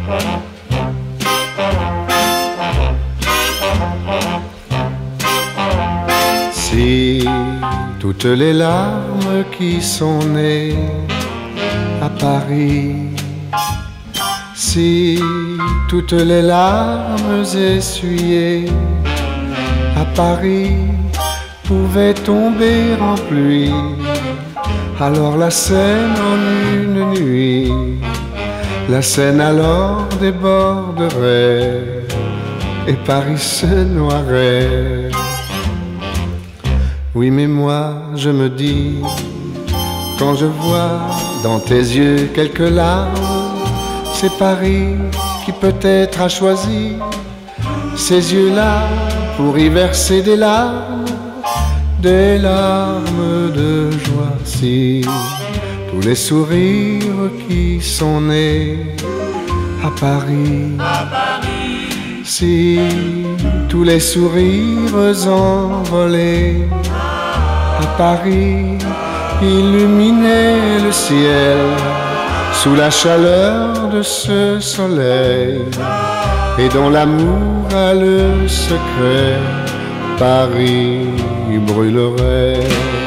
Si toutes les larmes qui sont nées à Paris, si toutes les larmes essuyées à Paris pouvaient tomber en pluie, alors la Seine en une nuit, la Seine alors déborderait et Paris se noierait. Oui, mais moi je me dis, quand je vois dans tes yeux quelques larmes, c'est Paris qui peut-être a choisi ces yeux-là pour y verser des larmes de joie. Si tous les sourires qui sont nés à Paris, si tous les sourires envolés à Paris illuminaient le ciel sous la chaleur de ce soleil, et dont l'amour a le secret, Paris brûlerait.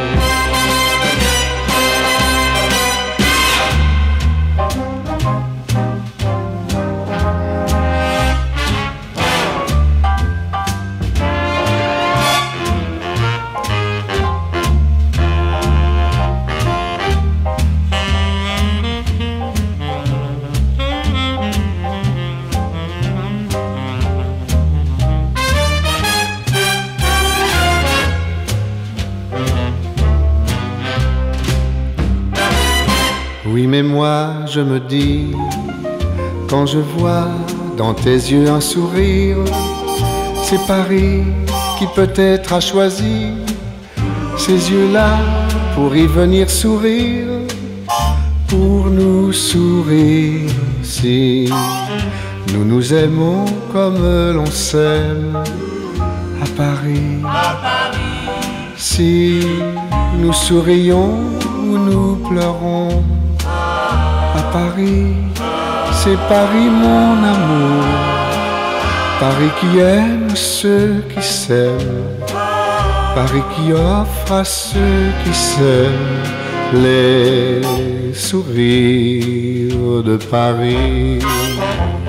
Oui, mais moi je me dis, quand je vois dans tes yeux un sourire, c'est Paris qui peut-être a choisi ces yeux-là pour y venir sourire, pour nous sourire. Si nous nous aimons comme l'on s'aime à Paris, si nous sourions ou nous pleurons à Paris, c'est Paris mon amour, Paris qui aime ceux qui s'aiment, Paris qui offre à ceux qui s'aiment les sourires de Paris.